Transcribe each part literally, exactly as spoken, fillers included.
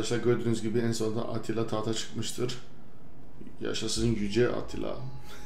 arkadaşlar gördüğünüz gibi en sonunda Attila tahta çıkmıştır. Yaşasın Yüce Attila.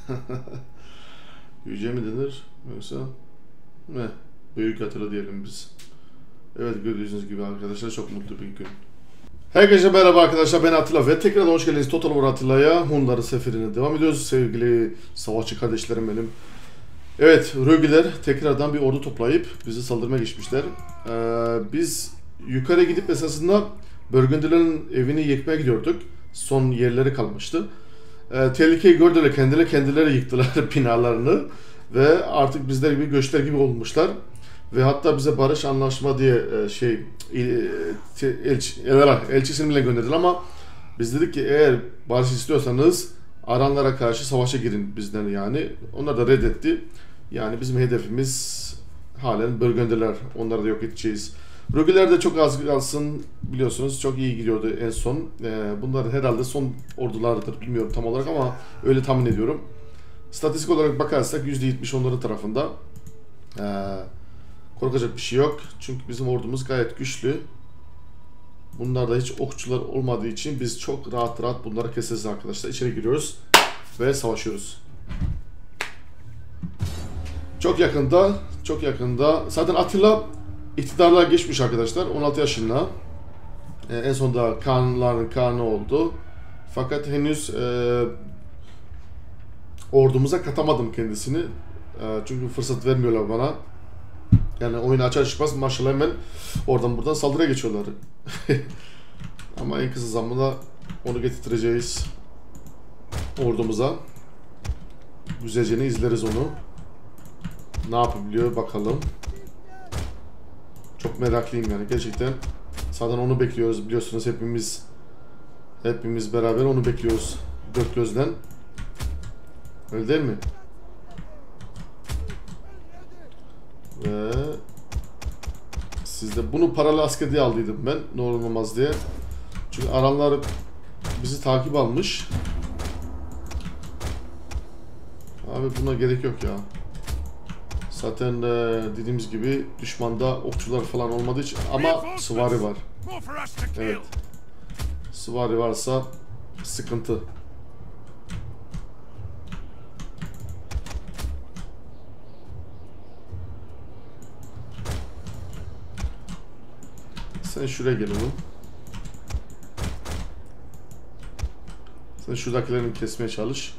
Yüce mi denir yoksa ne? Büyük Attila diyelim biz. Evet, gördüğünüz gibi arkadaşlar çok mutlu bir gün. Herkese merhaba arkadaşlar, ben Attila ve tekrar hoş geldiniz Total War Attila'ya. Hunların seferine devam ediyoruz sevgili savaşçı kardeşlerim benim. Evet, Rögiler tekrardan bir ordu toplayıp bizi saldırmaya geçmişler. Ee, biz yukarı gidip esasında Burgundy'lerin evini yıkmaya gidiyorduk. Son yerleri kalmıştı. Ee, tehlikeyi gördüler, kendileri kendileri yıktılar binalarını ve artık bizler gibi göçler gibi olmuşlar. Ve hatta bize barış anlaşma diye şey elçi, elçisini bile gönderdiler ama biz dedik ki eğer barış istiyorsanız Aranlara karşı savaşa girin bizden yani. Onlar da reddetti. Yani bizim hedefimiz halen Burgundy'ler. Onları da yok edeceğiz. Rögiler de çok az kalsın biliyorsunuz, çok iyi gidiyordu en son. Bunlar herhalde son ordulardır, bilmiyorum tam olarak ama öyle tahmin ediyorum. Statistik olarak bakarsak yüzde yetmiş onların tarafında. Korkacak bir şey yok. Çünkü bizim ordumuz gayet güçlü. Bunlarda hiç okçular olmadığı için biz çok rahat rahat bunları keseriz arkadaşlar. İçeri giriyoruz ve savaşıyoruz. Çok yakında, çok yakında. Zaten Attila iktidarlığa geçmiş arkadaşlar. on altı yaşında. Ee, en sonunda Kanların Kanı oldu. Fakat henüz e, ordumuza katamadım kendisini. E, çünkü fırsat vermiyorlar bana. Yani oyunu açar çıkmaz maşallah hemen oradan buradan saldırıya geçiyorlar. Ama en kısa zamanda onu getireceğiz ordumuza. Güzelce izleriz onu. Ne yapabiliyor bakalım. Çok meraklıyım yani gerçekten. Zaten onu bekliyoruz biliyorsunuz, hepimiz hepimiz beraber onu bekliyoruz dört gözden. Öyle değil mi? Ve sizde bunu paralı asker diye aldıydım ben, ne olur olmaz diye. Çünkü Aranlar bizi takip almış. Abi buna gerek yok ya. Zaten e, dediğimiz gibi düşmanda okçular falan olmadığı için, ama süvari var. Evet. Süvari varsa sıkıntı. Sen şuraya gel oğlum. Sen şuradakilerini kesmeye çalış.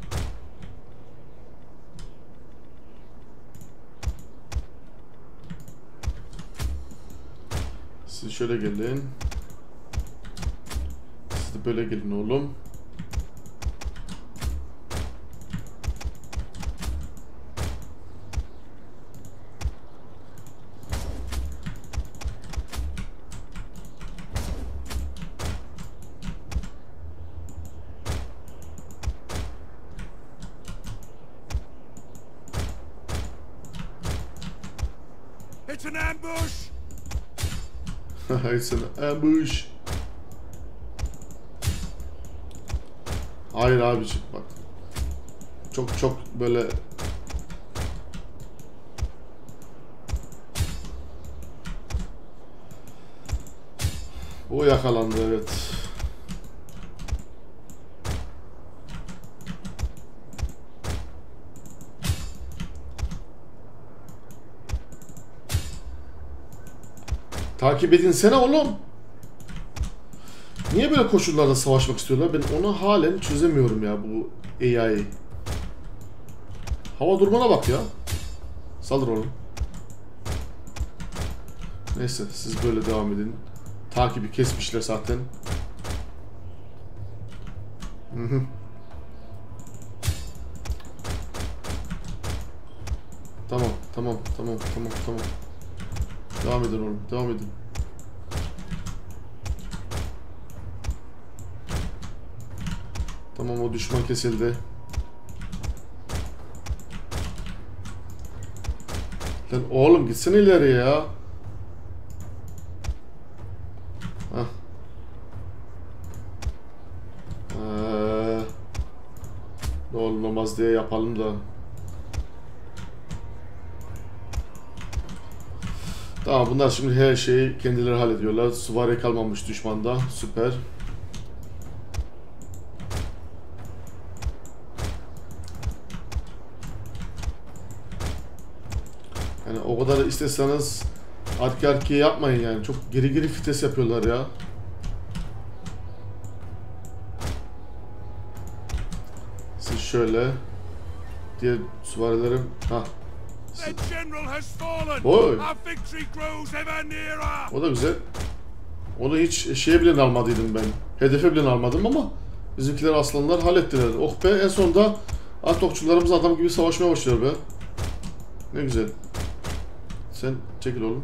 Siz şöyle gelin. Siz de böyle gelin oğlum. It's an ambush. It's an ambush. Hayır abiciğim bak. Çok çok böyle o yakalandı, evet. Takip edinsene oğlum. Niye böyle koşullarda savaşmak istiyorlar? Ben onu halen çözemiyorum ya, bu A I. Hava durmana bak ya. Saldır oğlum. Neyse siz böyle devam edin. Takibi kesmişler zaten. Hı hı. Tamam, tamam, tamam, tamam, tamam. Devam edin oğlum, devam edin. Tamam, o düşman kesildi. Lan oğlum gitsin ileri ya. Hah. Ee, ne olur olmaz diye yapalım da. Tamam, bunlar şimdi her şeyi kendileri hallediyorlar. Süvari kalmamış düşmanda. Süper. Yani o kadar isteseniz arka arkaya yapmayın yani. Çok geri geri vites yapıyorlar ya. Siz şöyle diğer süvarilerim. Ha. Boy. O da güzel. Onu hiç şeye bile almadıydım ben. Hedefe bile almadım ama bizimkiler aslanlar hallettiler. Oh be, en sonunda at okçularımız adam gibi savaşmaya başlıyor be. Ne güzel. Sen çekil oğlum.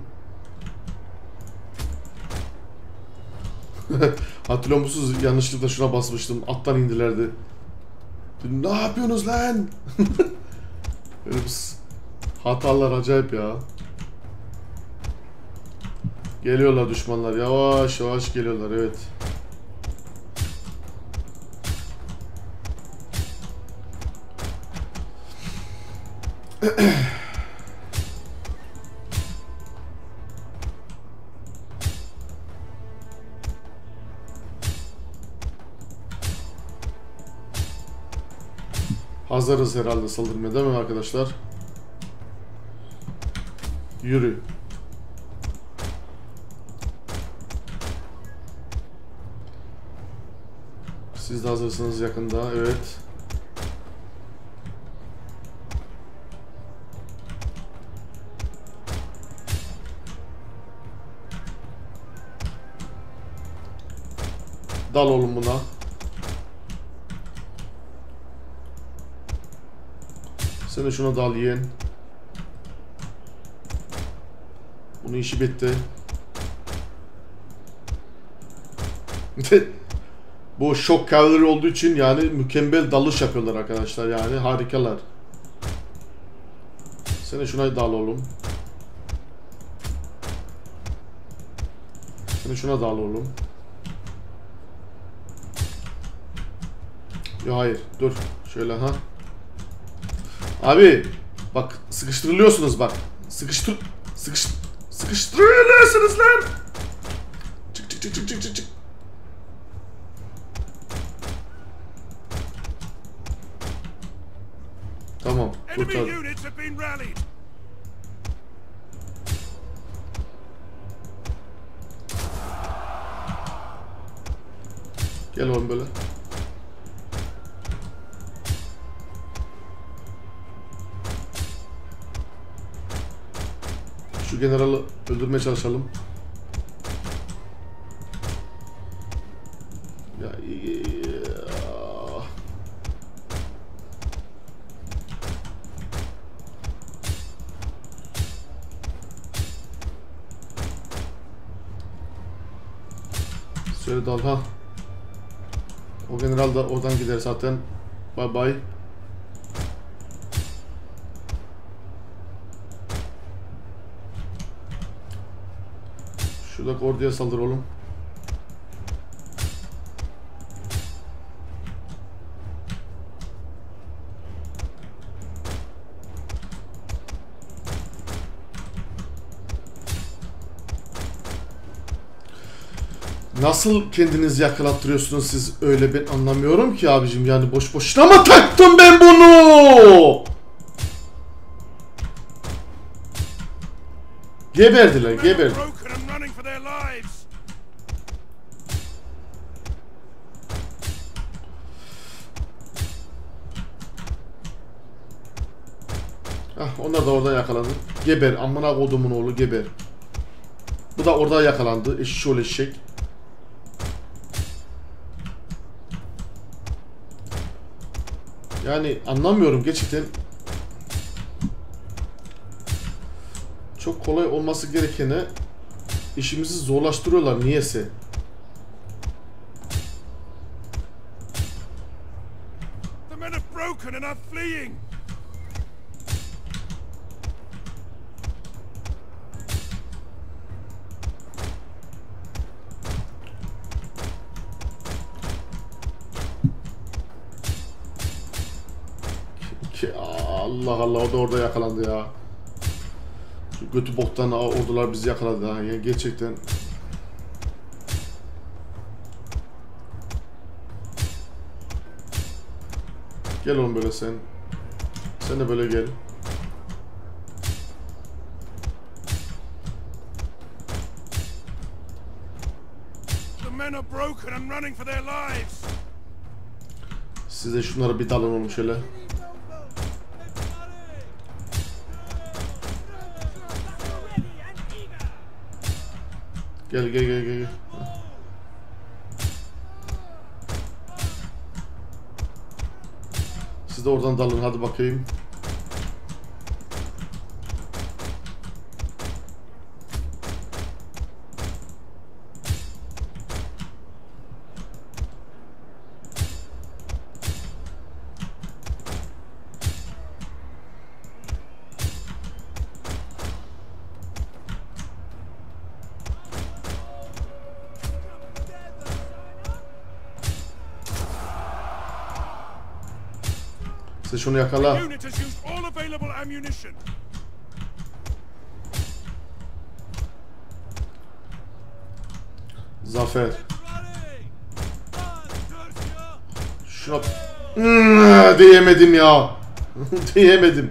Hatırlıyor musunuz? Yanlışlıkla şuna basmıştım. Attan indilerdi. Ne yapıyorsunuz lan? Böyle hatalar acayip ya. Geliyorlar düşmanlar. Yavaş yavaş geliyorlar. Evet. Hazırız herhalde saldırmaya, değil mi arkadaşlar? Yürü. Siz de hazırsınız yakında, evet. Dal oğlum buna. Sen de şuna dal yiyen. Bunun işi bitti. Bu şok cavalry olduğu için yani mükemmel dalış yapıyorlar arkadaşlar, yani harikalar. Sen de şuna dal oğlum. Sen de şuna dal oğlum. Yo hayır, dur şöyle ha. Abi bak, sıkıştırılıyorsunuz bak. Sıkıştır sıkış sıkıştırılıyorsunuz lan. Çık çık çık çık çık çık çık. Tamam, kurtar. Gel oğlum böyle. Şu generali öldürmeye çalışalım. Ya, ya. Şöyle dal ha. O general da oradan gider zaten. Bye bye. Şuradaki orduya saldır oğlum. Nasıl kendinizi yakalattırıyorsunuz siz öyle, ben anlamıyorum ki abicim, yani boş boşuna mı taktım ben bunu? Geberdiler, geberdi. Ah, onlar da orada yakalandı. Geber, amına kodumun oğlu, geber. Bu da orada yakalandı, eşşoğlu eşek. Yani anlamıyorum gerçekten. Çok kolay olması gerekene işimizi zorlaştırıyorlar niyeyse. The men are broken and are fleeing. Allah Allah, o da orada yakalandı ya. Şu götü boktan ordular bizi yakaladı ha. Yani gerçekten. Gel oğlum böyle sen. Sen de böyle gel. The men are broken and running for their lives. Size şunlara bir dalın oğlum şöyle. Gel gel gel gel. Siz de oradan dalın hadi bakayım. Siz şunu yakala. Unit has used all available ammunition. Zafer. Şuna... Hmm, diyemedim ya. Diyemedim.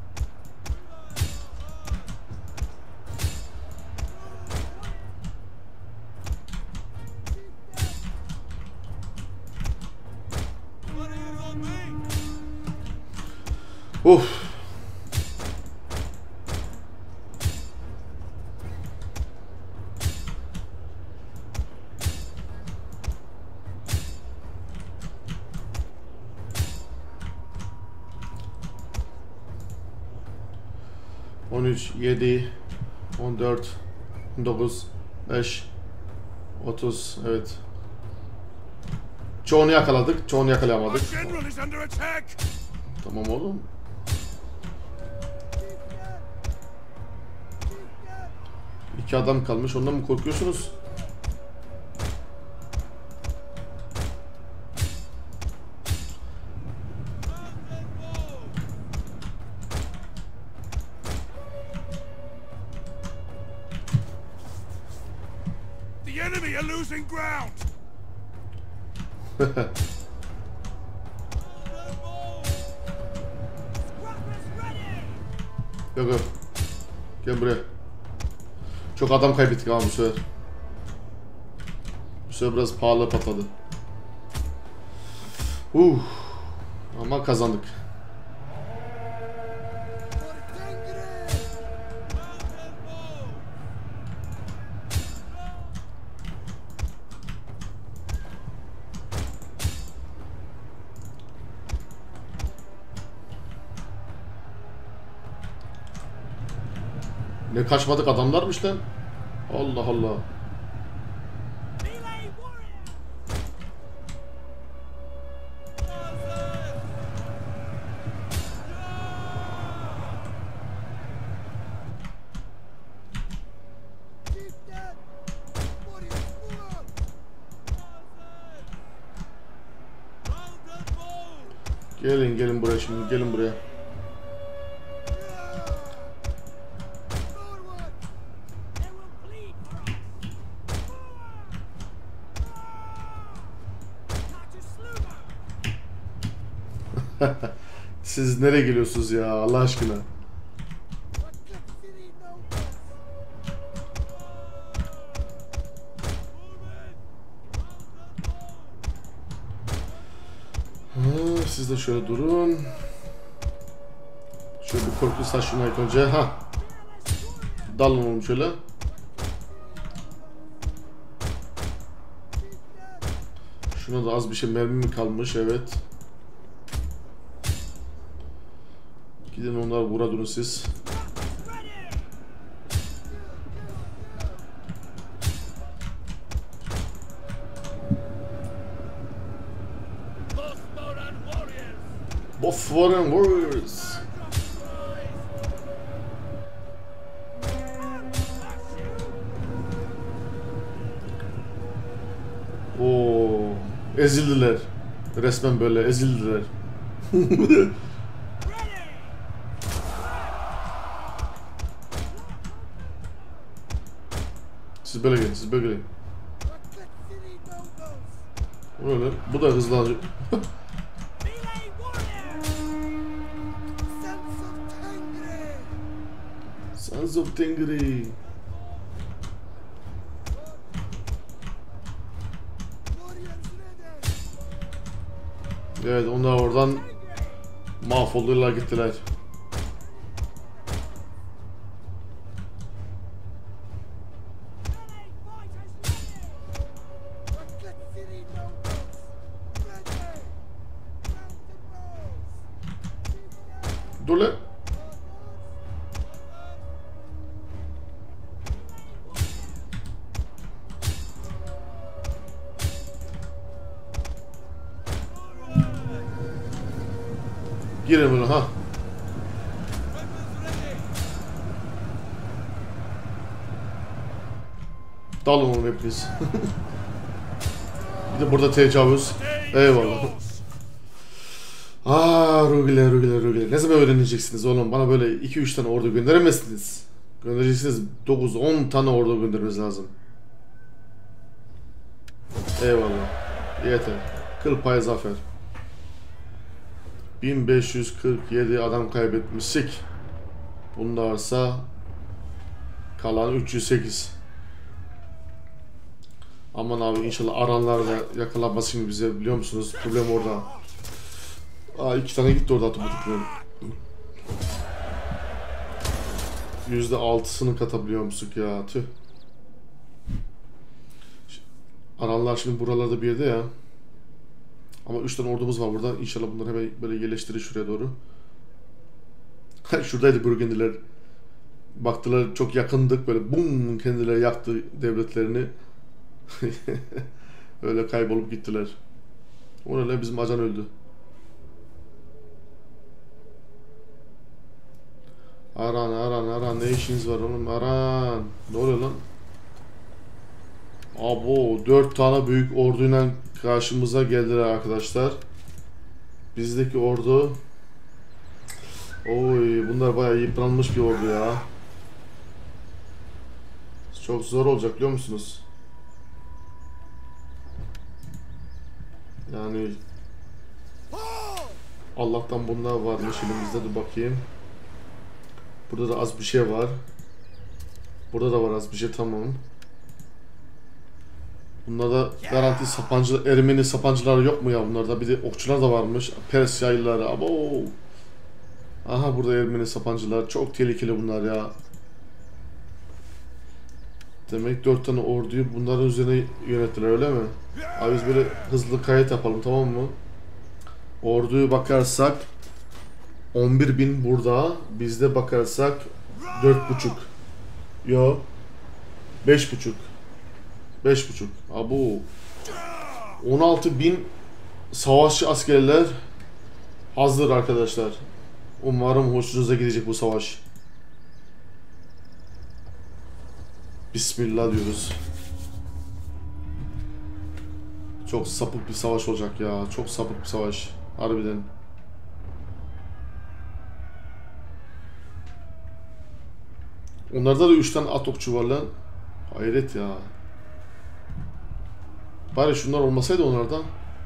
Of. on üç, yedi, on dört, on dokuz, beş, otuz, evet. Çoğunu yakaladık, çoğunu yakalayamadık. Tamam oğlum. İki adam kalmış, ondan mı korkuyorsunuz? The enemy are losing ground. Yok yok. Gel buraya. Çok adam kaybettik ama bu sefer. Bu sefer biraz pahalı patladı. Uh. Ama kazandık. Ne kaçmadık adamlarmış lan. Allah Allah. Gelin gelin buraya şimdi gelin buraya. Siz nereye geliyorsunuz ya Allah aşkına? Ha, siz de şöyle durun. Şöyle bir korku saçına ilk önce. Ha. Dalın oğlum şöyle. Şuna da az bir şey mermi mi kalmış? Evet. Gidin onları vura durun siz. Both Foreign Warriors. Oo, ezildiler. Resmen böyle ezildiler. Siz böyle gelin, siz böyle gelin. Böyle, bu da hızlanıyor. Sons of Tengri. Evet, onlar oradan mahvoldular gittiler. Dur lan. Girin bunu ha. Dalın onu hepiniz. Bir de burada tecavüz. Eyvallah. Aaa Rugiler Rugiler Rugiler. Ne zaman öğreneceksiniz oğlum? Bana böyle iki üç tane ordu gönderemezsiniz. Göndereceksiniz dokuz on tane ordu göndermeniz lazım. Eyvallah. Yeter. Kıl payı zafer. bin beş yüz kırk yedi adam kaybetmiştik. Bunda varsa kalan üç yüz sekiz. Aman abi inşallah aranlar da yakalanmaz şimdi bize, biliyor musunuz? Problem orada. Aa iki tane gitti orada otomatikman. Yüzde altısını katabiliyor musun ya? Tüh. Aranlar şimdi buralarda bir yerde ya. Ama üç tane ordumuz var burada. İnşallah bunları hemen böyle yerleştirir şuraya doğru. Şuradaydı Burgundiler. Baktılar çok yakındık, böyle bum kendileri yaktı devletlerini. Öyle kaybolup gittiler. Orada bizim ajan öldü. Aran aran aran, ne işiniz var oğlum, aran. Ne oluyor lan? Abo, dört tane büyük orduyla karşımıza geldiler arkadaşlar. Bizdeki ordu, oy bunlar bayağı yıpranmış bir ordu ya. Çok zor olacak biliyor musunuz? Yani Allah'tan bunlar varmış elimizde, dur bakayım. Burada da az bir şey var. Burada da var az bir şey, tamam. Bunlarda garanti sapancı, Ermeni sapancıları yok mu ya bunlarda? Bir de okçular da varmış. Pers yaylıları. Abo. Aha burada Ermeni sapancılar. Çok tehlikeli bunlar ya. Demek dört tane orduyu bunların üzerine yönettiler, öyle mi? Abi biz böyle hızlı kayıt yapalım, tamam mı? Orduyu bakarsak on bir bin burada. Bizde bakarsak dört buçuk. Yo. beş buçuk. beş buçuk. Abu. on altı bin savaşçı askerler hazır arkadaşlar. Umarım hoşunuza gidecek bu savaş. Bismillah diyoruz. Çok sapık bir savaş olacak ya. Çok sapık bir savaş. Harbiden. Onlarda da üç tane at okçu var lan. Hayret ya. Bari şunlar olmasaydı onlardan.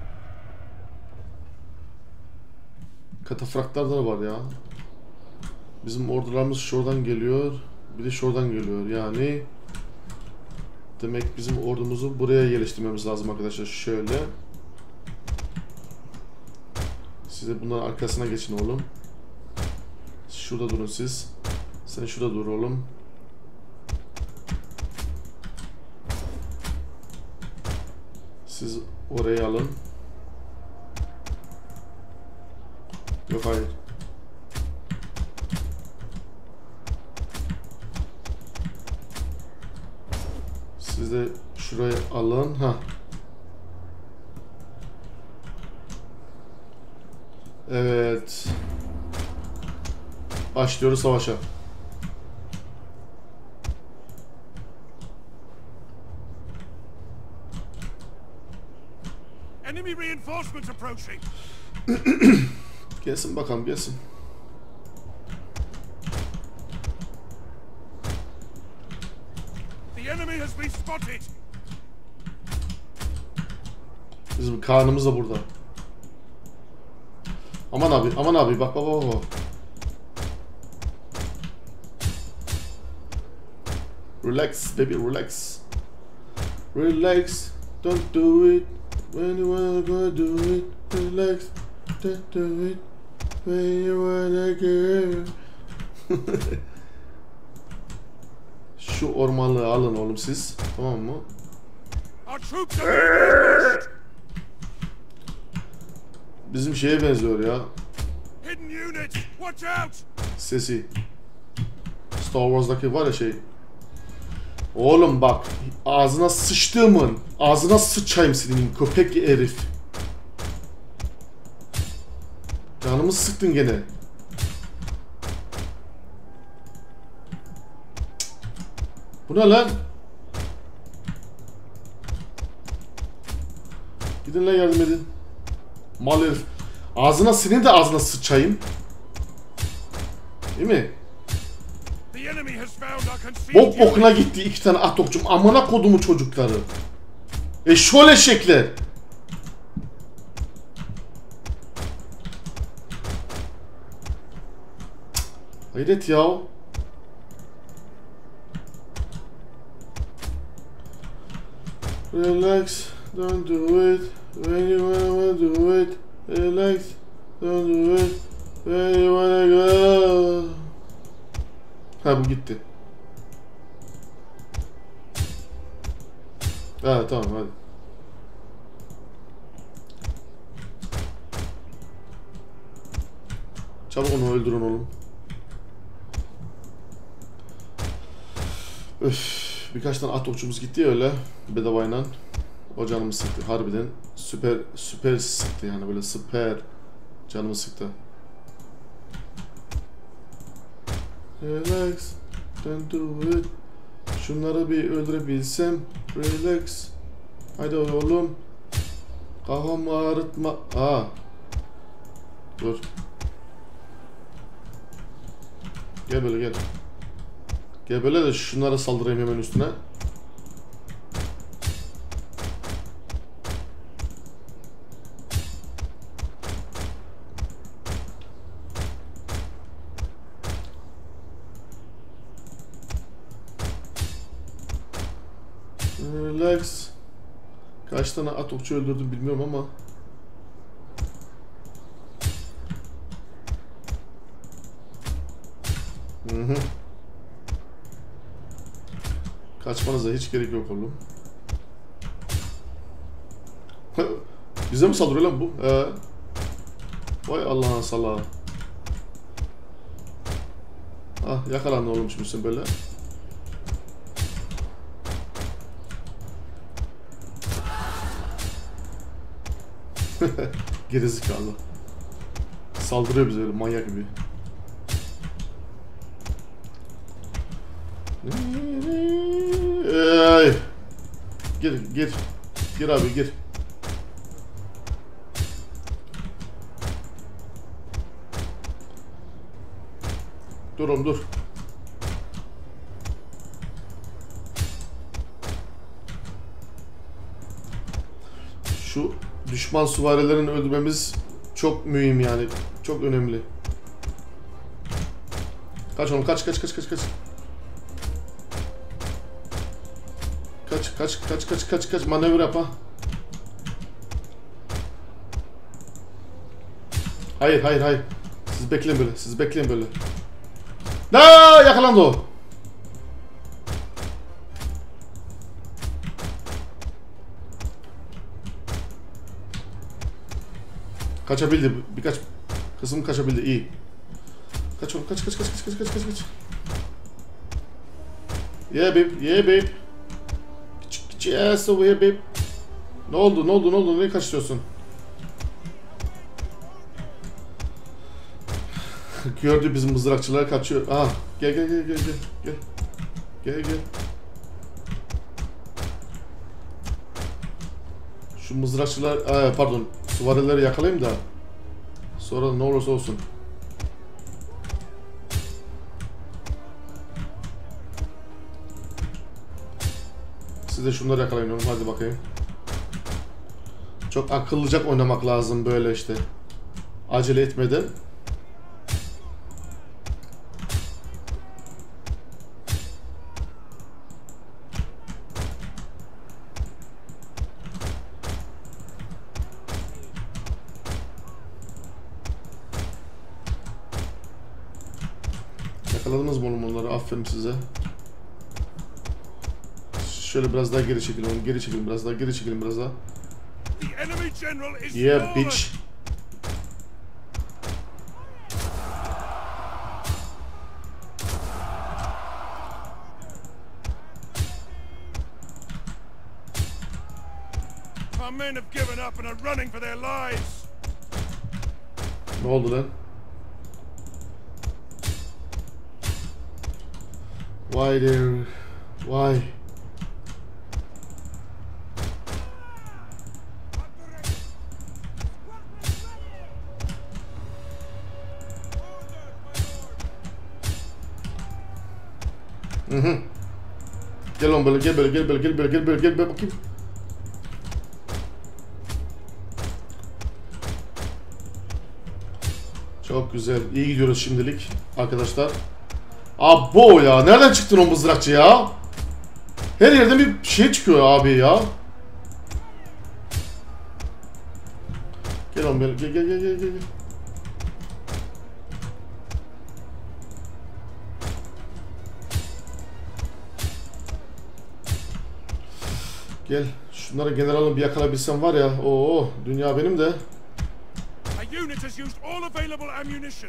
Katafraklar da var ya. Bizim ordularımız şuradan geliyor. Bir de şuradan geliyor. Yani demek bizim ordumuzu buraya yerleştirmemiz lazım arkadaşlar. Şöyle. Siz de bunların arkasına geçin oğlum. Şurada durun siz. Sen şurada dur oğlum. Siz orayı alın. Yok hayır. Siz de şurayı alın. Ha. Evet. Başlıyoruz savaşa. Enemy reinforcements approaching. Gelsin bakalım, gelsin. The enemy has been spotted. spotted. Bizim karnımız da burada. Aman abi, aman abi, bak bak bak bak. Relax baby, relax. Relax, don't do it when you wanna go do it. Relax, don't do it when you wanna go. Şu ormanlığı alın oğlum siz, tamam mı? Our troops are being ambushed. Bizim şeye benziyor ya, Hidden units, watch out! sesi. Star Wars'daki var ya şey. Oğlum bak, ağzına sıçtığımın, ağzına sıçayım senin köpek herif. Canımı sıktın gene. Bu ne lan? Gidin lan, yardım edin. Mal herif. Ağzına, senin de ağzına sıçayım. Değil mi? The enemy has found our concealed Bok bokuna unit. gitti iki tane atokçum. Amına kodumu çocukları. E şöyle şekler. Hayret ya. Relax, don't do it when you wanna do it. Relax, don't do it when you wanna go. Ha, bu gitti. Ha tamam, hadi. Çabuk onu öldürün oğlum. Öf, birkaç tane at okçumuz gitti ya öyle bedavayla. O canımı sıktı harbiden. Süper süper sıktı yani, böyle süper canımı sıktı. Relax, don't do it. Şunları bir öldürebilsem. Relax. Haydi oğlum. Kafamı ağrıtma. Aa. Dur. Gel böyle, gel. Gel böyle de şunlara saldırayım hemen üstüne. Relax. Kaç tane at okçu öldürdüm bilmiyorum ama. Hı hı. Kaçmanıza hiç gerek yok oğlum. Bize mi saldırıyor lan bu? Ee. Vay Allah'ın salağı. Ah, yakalandın oğlum şimdi sen böyle. Gerizekalı. Saldırıyor bize öyle manyak gibi. Ey. Gir, gir. Gir abi, gir. Dur oğlum, dur. Şu düşman süvarilerini öldürmemiz çok mühim yani. Çok önemli. Kaç oğlum, kaç kaç kaç kaç kaç. Kaç kaç kaç kaç kaç kaç manevra yap ha. Hayır hayır hayır. Siz bekleyin böyle. Siz bekleyin böyle. Aa, yakalandı o. Kaçabildi. Birkaç kısım kaçabildi. İyi. Kaç oğlum, kaç kaç kaç kaç kaç kaç kaç kaç. Yeah babe, yeah babe. Yes over here babe. Ne oldu, ne oldu, ne oldu? Nereye kaçıyorsun? Gördü bizim mızrakçılar kaçıyor. Aha, gel gel gel gel gel. Gel. Gel gel. Şu mızrakçılar, aa, pardon, süvarileri yakalayayım da sonra ne olursa olsun. Siz Siz de şunları yakalayın oğlum, hadi bakayım. Çok akıllıca oynamak lazım böyle işte. Acele etmeden. Yakaladınız mı oğlum onları? Aferin size. Şöyle biraz daha geri çekilin oğlum. Geri çekilin biraz daha. Geri çekilin biraz daha. Yeah bitch. Our men have given up and are running for their lives. Ne oldu lan? Why there? Why? Hı hı. Gel on böyle, gel böyle, gel böyle, gel böyle, gel böyle, gel böyle bakayım. Çok güzel. İyi gidiyoruz şimdilik arkadaşlar. Abo ya. Nereden çıktın o mızrakçı ya? Her yerden bir şey çıkıyor abi ya. Gel on böyle. Gel gel gel gel gel. Gel. Şunları generalı bir yakalayabilsem var ya. Oo, dünya benim de. A unit has used all available ammunition.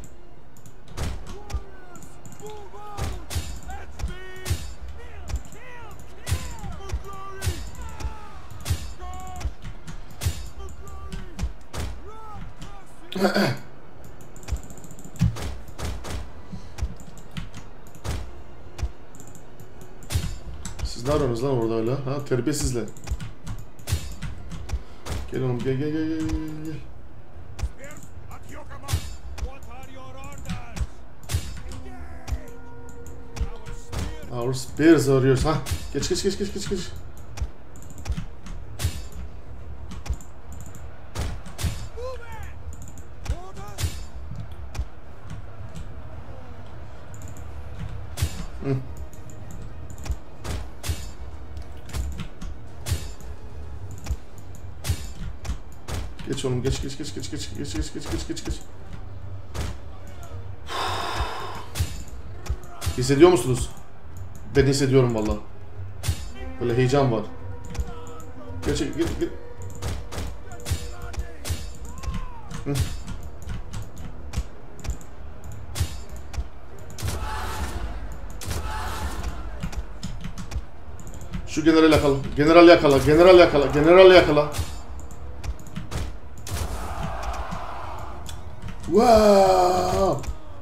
Siz ne arıyorsunuz lan orada öyle? Ha, terbiyesizler. Gel oğlum, gel gel gel gel gel. Our spears arıyoruz ha. Geç geç geç geç geç geç. Hı. Geç oğlum, geç geç geç geç geç geç geç geç geç geç geç. Hissediyor musunuz? Ben hissediyorum vallahi. Böyle heyecan var. Geç geç geç. Hı. Şu general yakala. General yakala. General yakala. General yakala. Wow!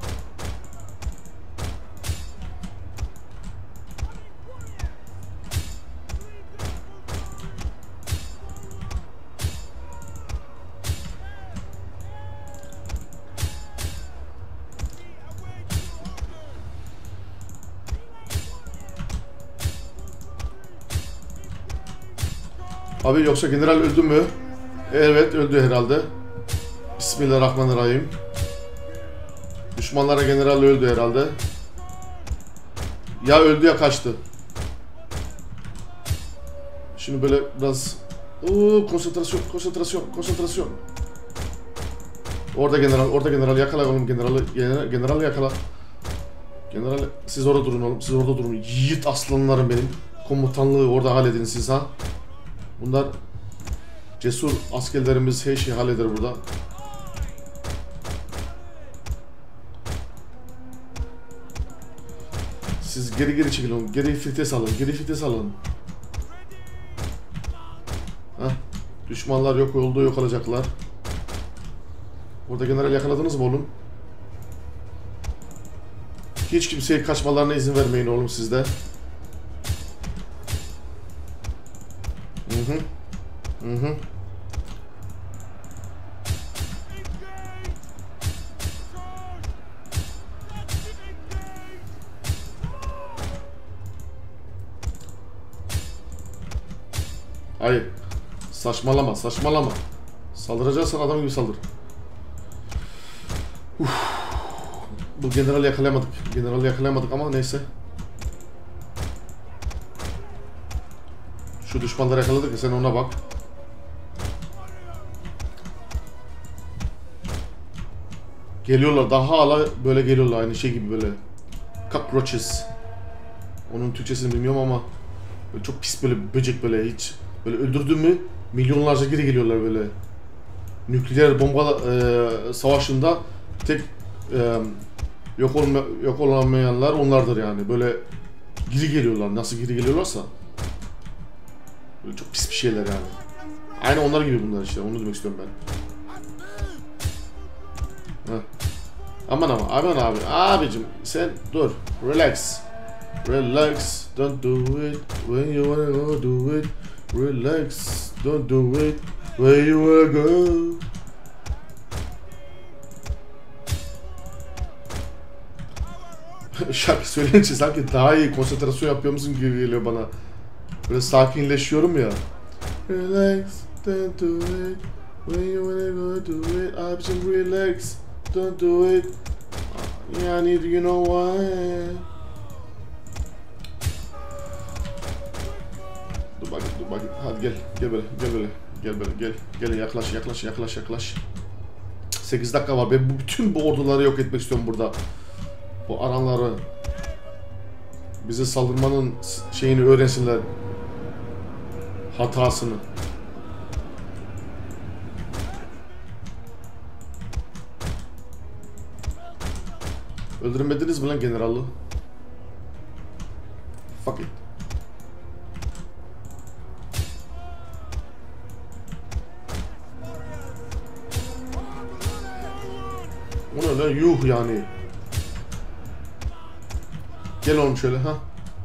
Abi yoksa general öldü mü? Evet, öldü herhalde. Bismillahirrahmanirrahim. Düşmanlara general öldü herhalde. Ya öldü ya kaçtı. Şimdi böyle biraz Oo, konsantrasyon, konsantrasyon, konsantrasyon. Orada general, orada general yakala oğlum, generali, general, general yakala. General, siz orada durun oğlum, siz orada durun. Yiğit aslanlarım benim. Komutanlığı orada halledin siz ha. Bunlar cesur askerlerimiz, her şeyi halleder burada. Siz geri geri çekilin, geri fites alın, geri fites alın. Heh. Düşmanlar yok oldu, yok olacaklar. Orada general yakaladınız mı oğlum? Hiç kimseye kaçmalarına izin vermeyin oğlum sizde. Hı hı. Hı hı. Hayır. Saçmalama, saçmalama. Saldıracaksan adam gibi saldır. Uf. Bu generali yakalayamadık. Generali yakalayamadık ama neyse. Şu düşmanları yakaladık ya, sen ona bak. Geliyorlar, daha hala böyle geliyorlar, aynı şey gibi böyle. Cockroaches. Onun Türkçesini bilmiyorum ama böyle çok pis, böyle böcek, böyle hiç böyle öldürdün mü milyonlarca geri geliyorlar böyle. Nükleer bomba e, savaşında tek e, yok olma, yok olamayanlar onlardır yani. Böyle geri geliyorlar. Nasıl geri geliyorlarsa. Böyle çok pis bir şeyler yani. Aynı onlar gibi bunlar işte. Onu demek istiyorum ben. Heh. Aman ama aman abi. Abicim sen dur. Relax. Relax. Don't do it when you wanna go do it. Relax. Don't do it where you wanna go. Şarkı söyleyince sanki daha iyi konsantrasyon yapıyormuşsun gibi geliyor bana. Böyle sakinleşiyorum ya. Relax, don't do it. When you wanna go do it. Abicim relax, don't do it. Yani you know why. Dur bakayım, dur bakayım. Hadi gel, gel böyle, gel böyle. Gel böyle, gel. Gel yaklaş, yaklaş, yaklaş, yaklaş. sekiz dakika var. Ben bu bütün bu orduları yok etmek istiyorum burada. Bu aranları. Bize saldırmanın şeyini öğrensinler. Hatasını. Öldürmediniz mi lan generalı? Fuck it. O ne lan, yuh yani. Gel oğlum şöyle ha.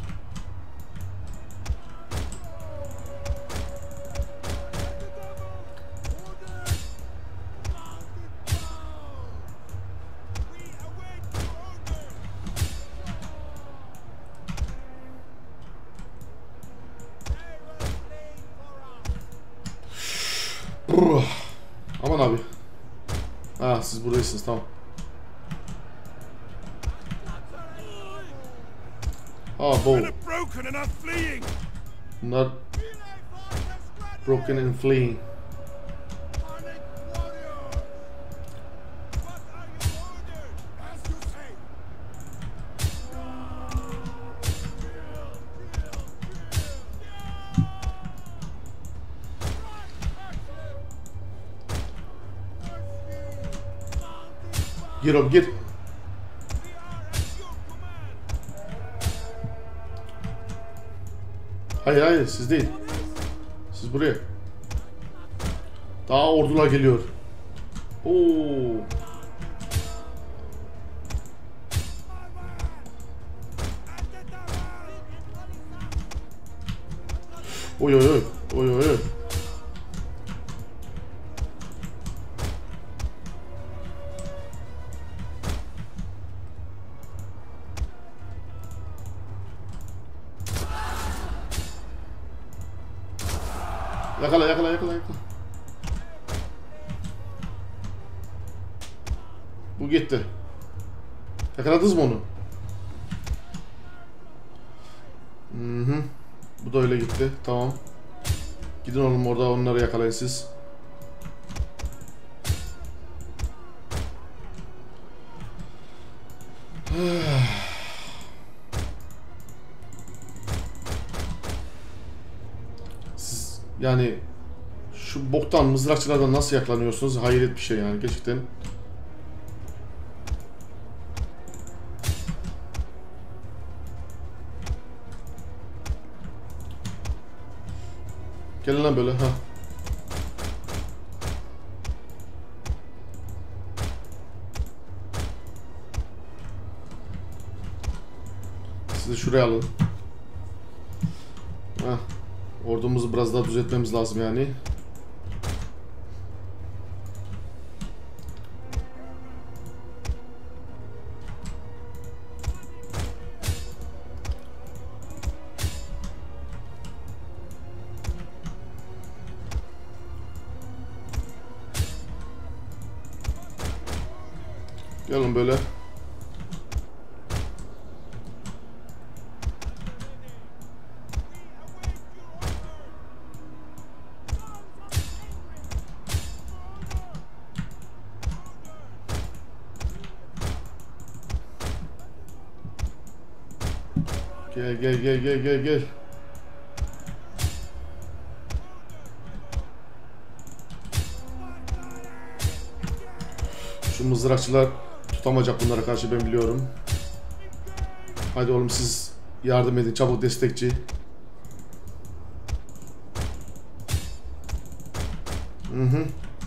Brrr. Aman abi. Ha, siz buradayısınız, tamam. Ah, bu. Bunlar broken and fleeing. Gir oğlum, gir. Hayır hayır, siz değil. Siz buraya. Daha ordular geliyor. Oo. Oy oy oy. Oy oy oy. Yakala yakala yakala yakala. Bu gitti. Yakaladınız mı onu? Hı hı. Bu da öyle gitti. Tamam. Gidin oğlum, orada onları yakalayın siz. Siz yani şu boktan mızrakçılardan nasıl yakalanıyorsunuz? Hayret bir şey yani gerçekten. Gelin lan böyle ha. Sizi şuraya alın. Ha. Ordumuzu biraz daha düzeltmemiz lazım yani. Gelin böyle. Gel gel gel gel gel gel. Şu mızrakçılar tutamayacak bunlara karşı, ben biliyorum. Hadi oğlum siz yardım edin, çabuk destekçi. Hı hı.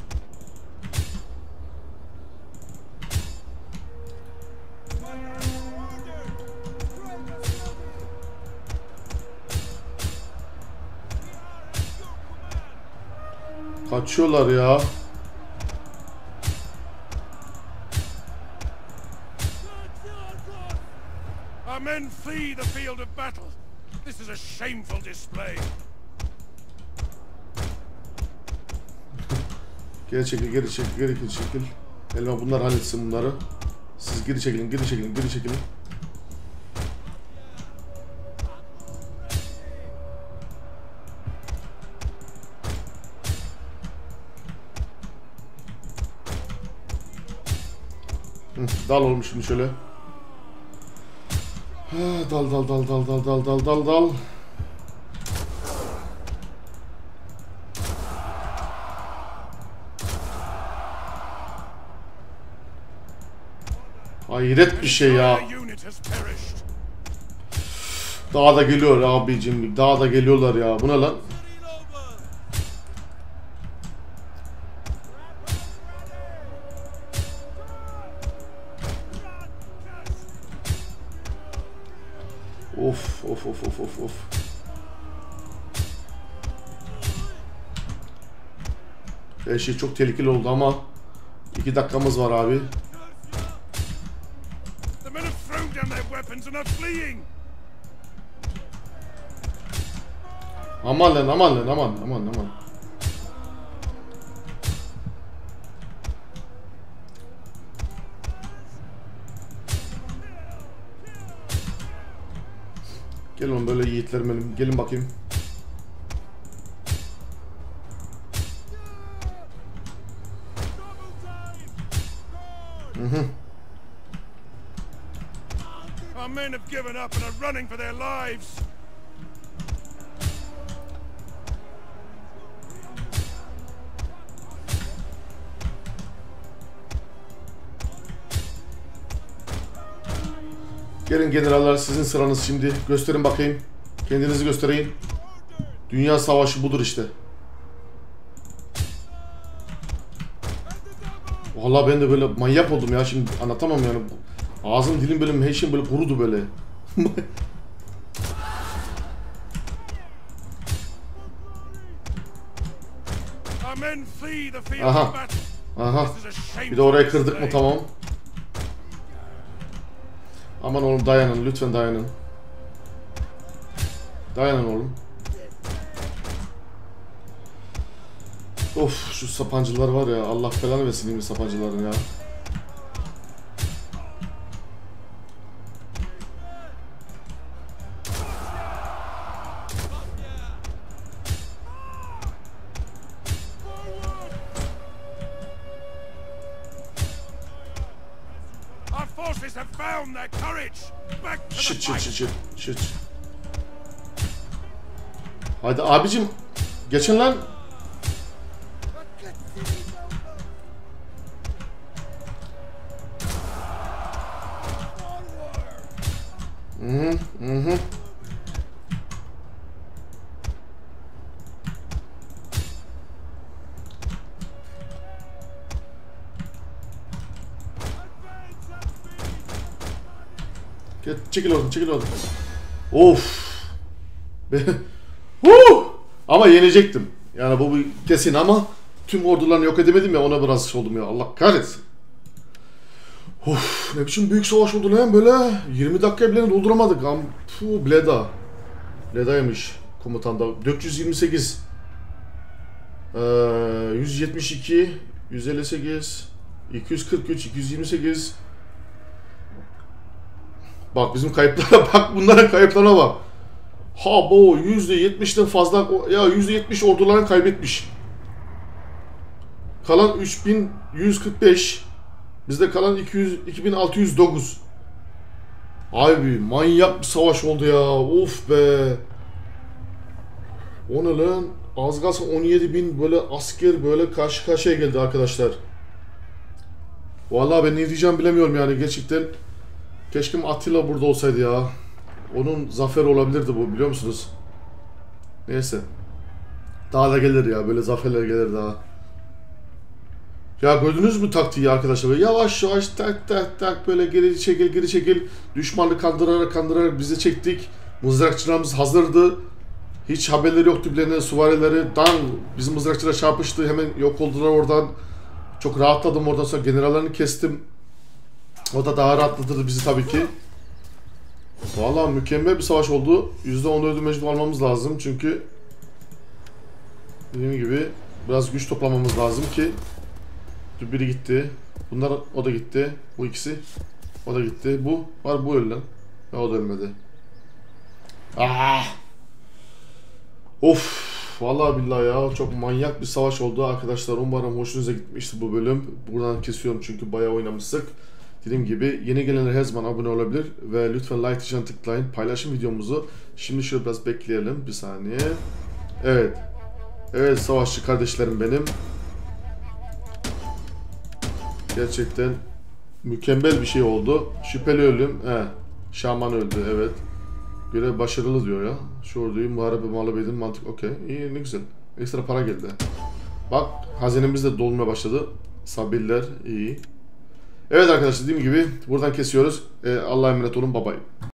Kaçıyorlar ya. Our men flee the field of battle. This is a shameful display. Geri çekil, geri çekil, geri çekil. Elma bunlar halletsin bunları. Siz geri çekilin, geri çekilin, geri çekilin. Hı, dal olmuş şimdi şöyle. Ha, dal dal dal dal dal dal dal dal dal. Hayret bir şey ya. Daha da geliyor abicim. Daha da geliyorlar ya. Bu ne lan? Of of of of of of. Her şey çok tehlikeli oldu ama iki dakikamız var abi. Aman lan, aman lan, aman aman aman. Gelin böyle yiğitlerim benim. Gelin bakayım. Hı hı. Our men have given up and are running for their lives. Gelin generaller, sizin sıranız şimdi. Gösterin bakayım. Kendinizi göstereyim. Dünya savaşı budur işte. Vallahi ben de böyle manyak oldum ya, şimdi anlatamam yani. Ağzım dilim böyle, her şeyim böyle kurudu böyle. Aha. Aha. Bir de orayı kırdık mı tamam. Aman oğlum dayanın, lütfen dayanın. Dayanın oğlum. Of, şu sapancılar var ya, Allah belanı versin değil mi sapancıların ya. Shit shit shit shit shit. Haydi abicim, geçin lan. Hı hı hı. Gel, çekil oradan, çekil oradan. Of. Huh! Ama yenecektim. Yani bu bir kesin ama tüm ordularını yok edemedim ya, ona biraz şey oldum ya. Allah kahretsin. Of, ne biçim büyük savaş oldu lan böyle. yirmi dakika bile dolduramadık. Am Puh, Bleda. Bleda'ymış komutanda. dört yüz yirmi sekiz. Ee, yüz yetmiş iki, yüz elli sekiz, iki yüz kırk üç, iki yüz yirmi sekiz, Bak bizim kayıplara bak, bunların kayıplarına bak. Ha bu yüzde yetmişten fazla, ya yüzde yetmiş ordularını kaybetmiş. Kalan üç bin yüz kırk beş. Bizde kalan iki yüz, iki bin altı yüz dokuz. Abi manyak bir savaş oldu ya. Of be. O ne lan? Az kalsın on yedi bin böyle asker böyle karşı karşıya geldi arkadaşlar. Vallahi ben ne diyeceğim bilemiyorum yani gerçekten. Keşke Attila burada olsaydı ya. Onun zaferi olabilirdi bu, biliyor musunuz? Neyse. Daha da gelir ya, böyle zaferler gelir daha. Ya gördünüz mü taktiği arkadaşlar? Böyle yavaş yavaş tak tak tak böyle geri çekil geri çekil. Düşmanı kandırarak kandırarak bizi çektik. Mızrakçılarımız hazırdı. Hiç haberleri yoktu bilenler, süvarileri. Dan bizim mızrakçılar çarpıştı, hemen yok oldular oradan. Çok rahatladım, oradan sonra generallerini kestim. O da daha rahatlatırdı bizi tabii ki. Vallahi mükemmel bir savaş oldu. yüzde on dördü mecbur almamız lazım çünkü dediğim gibi biraz güç toplamamız lazım ki. Biri gitti. Bunlar, o da gitti. Bu ikisi. O da gitti. Bu var, bu öldü lan. Ya o da ölmedi. Ah! Of! Vallahi billahi ya, çok manyak bir savaş oldu arkadaşlar. Umarım hoşunuza gitmişti bu bölüm. Buradan kesiyorum çünkü bayağı oynamıştık. Dediğim gibi yeni gelenler her zaman abone olabilir ve lütfen like tuşuna tıklayın. Paylaşın videomuzu. Şimdi şöyle biraz bekleyelim bir saniye. Evet. Evet savaşçı kardeşlerim benim. Gerçekten mükemmel bir şey oldu. Şüpheli ölüm. He. Şaman öldü, evet. Görev başarılı diyor ya. Şu orduyu muharebe mağlup edin, mantık okey. İyi, ne güzel. Ekstra para geldi. Bak hazinemiz de dolmaya başladı. Sabirler iyi. Evet arkadaşlar, dediğim gibi buradan kesiyoruz. Ee, Allah'a emanet olun, bye bye.